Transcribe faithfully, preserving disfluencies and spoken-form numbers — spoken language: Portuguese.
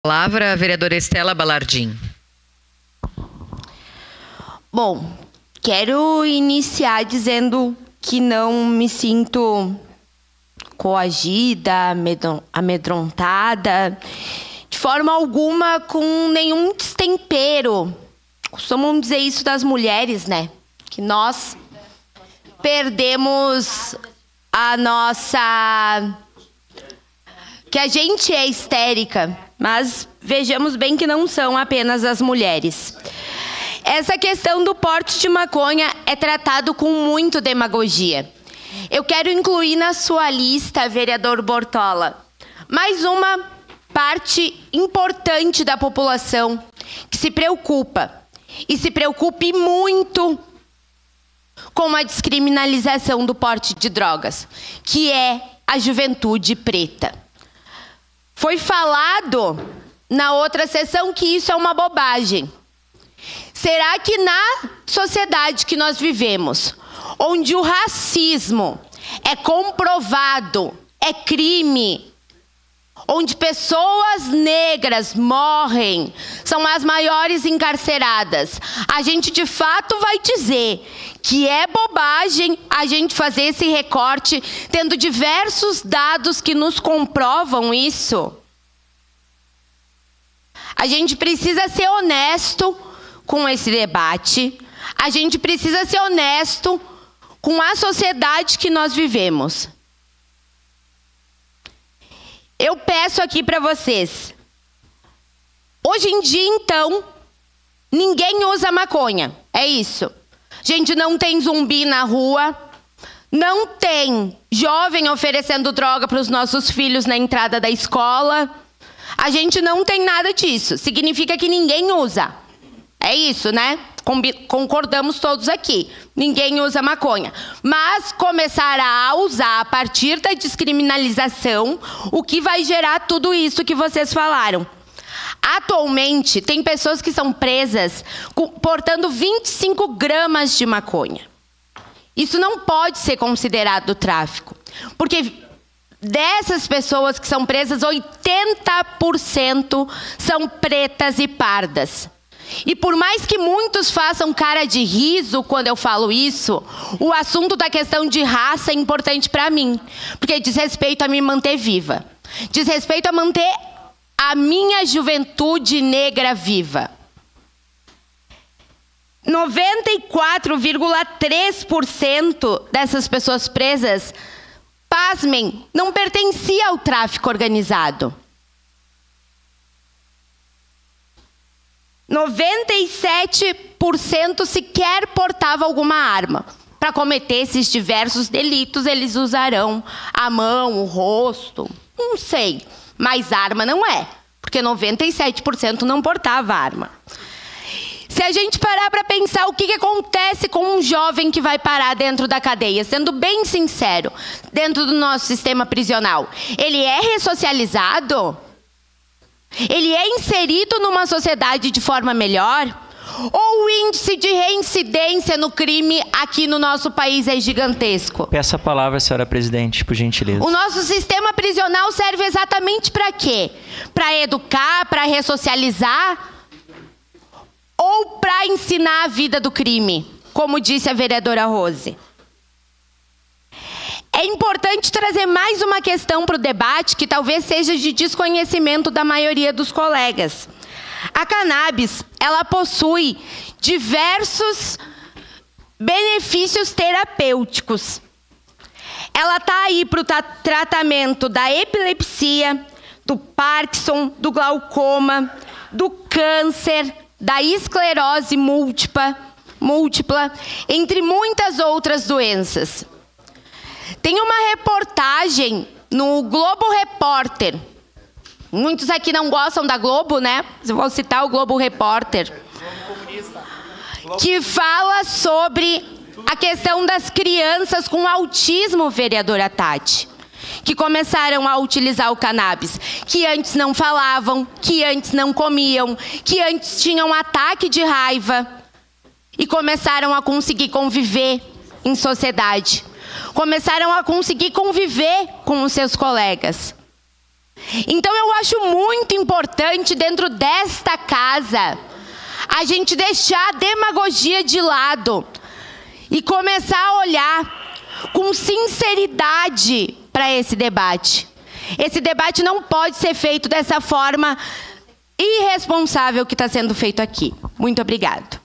Palavra a vereadora Estela Balardim. Bom, quero iniciar dizendo que não me sinto coagida, amedrontada, de forma alguma com nenhum destempero. Costumam dizer isso das mulheres, né? Que nós perdemos a nossa... que a gente é histérica, mas vejamos bem que não são apenas as mulheres. Essa questão do porte de maconha é tratado com muito demagogia. Eu quero incluir na sua lista, vereador Bortola, mais uma parte importante da população que se preocupa, e se preocupe muito com a descriminalização do porte de drogas, que é a juventude preta. Foi falado na outra sessão que isso é uma bobagem. Será que na sociedade que nós vivemos, onde o racismo é comprovado, é crime, onde pessoas negras morrem, são as maiores encarceradas, a gente de fato vai dizer que é bobagem a gente fazer esse recorte, tendo diversos dados que nos comprovam isso? A gente precisa ser honesto com esse debate, a gente precisa ser honesto com a sociedade que nós vivemos. Eu peço aqui para vocês, hoje em dia, então, ninguém usa maconha, é isso. A gente não tem zumbi na rua, não tem jovem oferecendo droga para os nossos filhos na entrada da escola. A gente não tem nada disso. Significa que ninguém usa. É isso, né? Concordamos todos aqui. Ninguém usa maconha. Mas começará a usar a partir da descriminalização, o que vai gerar tudo isso que vocês falaram. Atualmente, tem pessoas que são presas portando vinte e cinco gramas de maconha. Isso não pode ser considerado tráfico. Porque dessas pessoas que são presas, oitenta por cento são pretas e pardas. E por mais que muitos façam cara de riso quando eu falo isso, o assunto da questão de raça é importante para mim. Porque diz respeito a me manter viva. Diz respeito a manter a minha juventude negra viva. noventa e quatro vírgula três por cento dessas pessoas presas, pasmem, não pertencia ao tráfico organizado. noventa e sete por cento sequer portava alguma arma. Para cometer esses diversos delitos, eles usarão a mão, o rosto, não sei. Mas arma não é, porque noventa e sete por cento não portava arma. Se a gente parar para pensar o que, que acontece com um jovem que vai parar dentro da cadeia, sendo bem sincero, dentro do nosso sistema prisional, ele é ressocializado? Ele é inserido numa sociedade de forma melhor? Ou o índice de reincidência no crime aqui no nosso país é gigantesco? Peço a palavra, senhora presidente, por gentileza. O nosso sistema prisional serve exatamente para quê? Para educar, para ressocializar? Ou para ensinar a vida do crime, como disse a vereadora Rose? É importante trazer mais uma questão para o debate que talvez seja de desconhecimento da maioria dos colegas. A cannabis, ela possui diversos benefícios terapêuticos. Ela está aí para o tratamento da epilepsia, do Parkinson, do glaucoma, do câncer, da esclerose múltipla, múltipla, entre muitas outras doenças. Tem uma reportagem no Globo Repórter. Muitos aqui não gostam da Globo, né? Eu vou citar o Globo Repórter. Que fala sobre a questão das crianças com autismo, vereadora Tati. Que começaram a utilizar o cannabis. Que antes não falavam, que antes não comiam, que antes tinham ataque de raiva. E começaram a conseguir conviver em sociedade. Começaram a conseguir conviver com os seus colegas. Então eu acho muito importante dentro desta casa a gente deixar a demagogia de lado e começar a olhar com sinceridade para esse debate. Esse debate não pode ser feito dessa forma irresponsável que está sendo feito aqui. Muito obrigado.